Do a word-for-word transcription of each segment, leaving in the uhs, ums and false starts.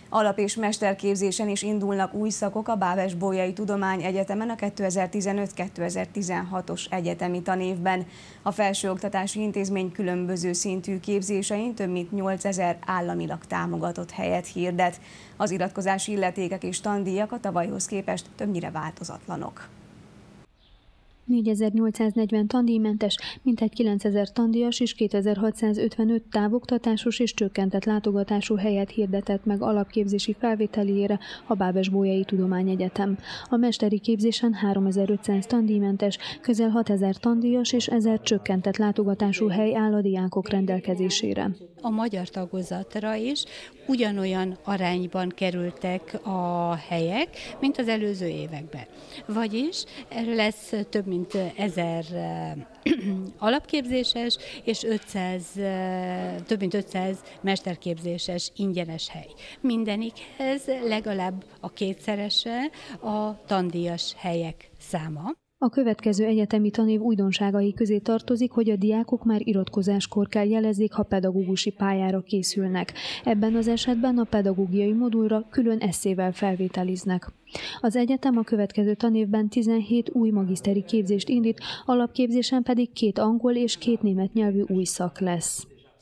Alap- és mesterképzésen is indulnak új szakok a Bábes-Bolyai Tudományegyetemen a kétezer-tizenöt kétezer-tizenhatos egyetemi tanévben. A felsőoktatási intézmény különböző szintű képzésein több mint nyolcezer államilag támogatott helyet hirdet. Az iratkozási illetékek és tandíjak a tavalyhoz képest többnyire változatlanok. négyezer-nyolcszáznegyven tandíjmentes, mintegy kilencezer tandíjas és kétezer-hatszázötvenöt távoktatásos és csökkentett látogatású helyet hirdetett meg alapképzési felvételiére a Bábes-Bolyai Tudományegyetem. A mesteri képzésen háromezer-ötszáz tandíjmentes, közel hatezer tandíjas és ezer csökkentett látogatású hely áll a diákok rendelkezésére. A magyar tagozatra is ugyanolyan arányban kerültek a helyek, mint az előző években. Vagyis lesz több mint ezer alapképzéses és ötszáz, több mint ötszáz mesterképzéses ingyenes hely. Mindenikhez legalább a kétszerese a tandíjas helyek száma. A következő egyetemi tanév újdonságai közé tartozik, hogy a diákok már iratkozáskor kell jelezzék, ha pedagógusi pályára készülnek. Ebben az esetben a pedagógiai modulra külön esszével felvételiznek. Az egyetem a következő tanévben tizenhét új magiszteri képzést indít, alapképzésen pedig két angol és két német nyelvű új szak lesz.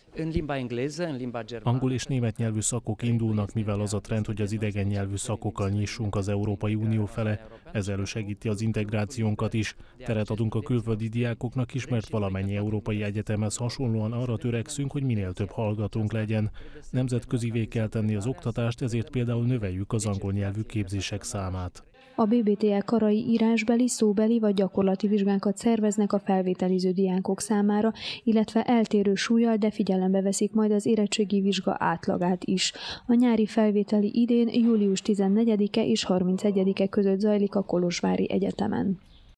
Angol és német nyelvű szakok indulnak, mivel az a trend, hogy az idegen nyelvű szakokkal nyissunk az Európai Unió fele, ez elősegíti az integrációnkat is. Teret adunk a külföldi diákoknak is, mert valamennyi európai egyetemhez hasonlóan arra törekszünk, hogy minél több hallgatónk legyen. Nemzetközivé kell tenni az oktatást, ezért például növeljük az angol nyelvű képzések számát. A bé bé té e karai írásbeli, szóbeli vagy gyakorlati vizsgákat szerveznek a felvételiző diákok számára, illetve eltérő súllyal, de figyelembe veszik majd az érettségi vizsga átlagát is. A nyári felvételi idén július tizennegyedike és harmincegyedike között zajlik a Kolozsvári Egyetemen.